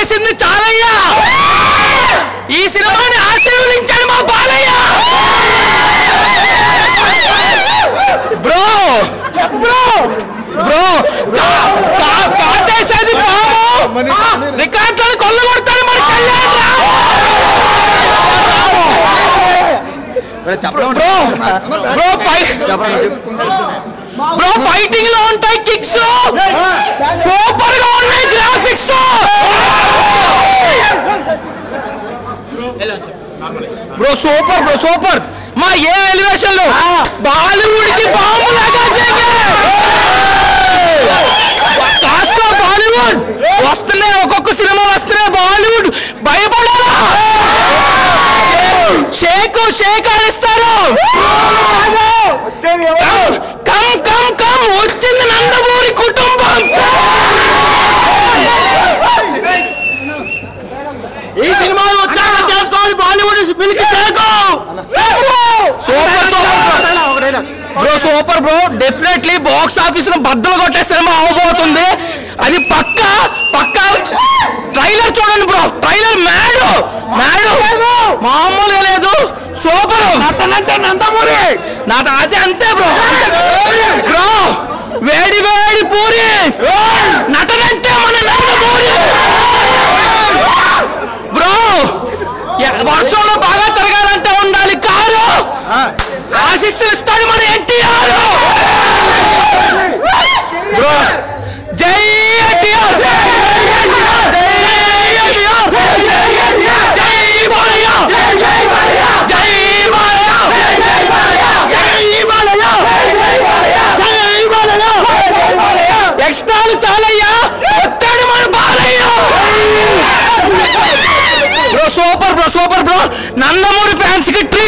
చేసింది చాలయ్య ఈ సినిమాని ఆశీర్వదించాడు మా బాలయ్య బ్రో బ్రో బ్రో కాటేసేది పాము రికార్డులను కొల్లగొడతాడు మన కళ్యాణ్ బ్రో ఫైటింగ్ లో ఉంటాయి కిక్స్ సూపర్ గా ఉన్నాయి గ్రాఫిక్స్ బ్రో సూపర్ మా ఏ ఎలివేషన్ లో బాలీవుడ్ కి బాంబు లాగా కాస్కో బాలీవుడ్ వస్తున్నాయి ఒక్కొక్క సినిమా వస్తున్నాయి బాలీవుడ్ భయపడాలా షేక్ ఆడిస్తారు కమ్ వచ్చింది నందమూరి కుటుంబం ఈ సినిమాలు వచ్చాక చేసుకోవాలి బాలీవుడ్ పిలికి super bro definitely box office లో బద్దలు కొట్టే సినిమా అవబోతుంది అది పక్కా ట్రైలర్ చూడండి బ్రో ట్రైలర్ మ్యాడు మామూలుగా లేదు సూపర్ అంటే నందమూరి అదే అంతే బ్రో వేడి పూరి నటనంటే మన నందమూరి బ్రో వర్షంలో బాగా తిరగాలంటే ఉండాలి కారు ఆశీస్సులు ఇస్తాడు మన ఎన్టీఆర్ బ్రో జై ఎన్టీఆర్ ఎక్స్ట్రాలు చాలయ్యా వచ్చాడు మన Balayya bro super bro Nandamuri fans కి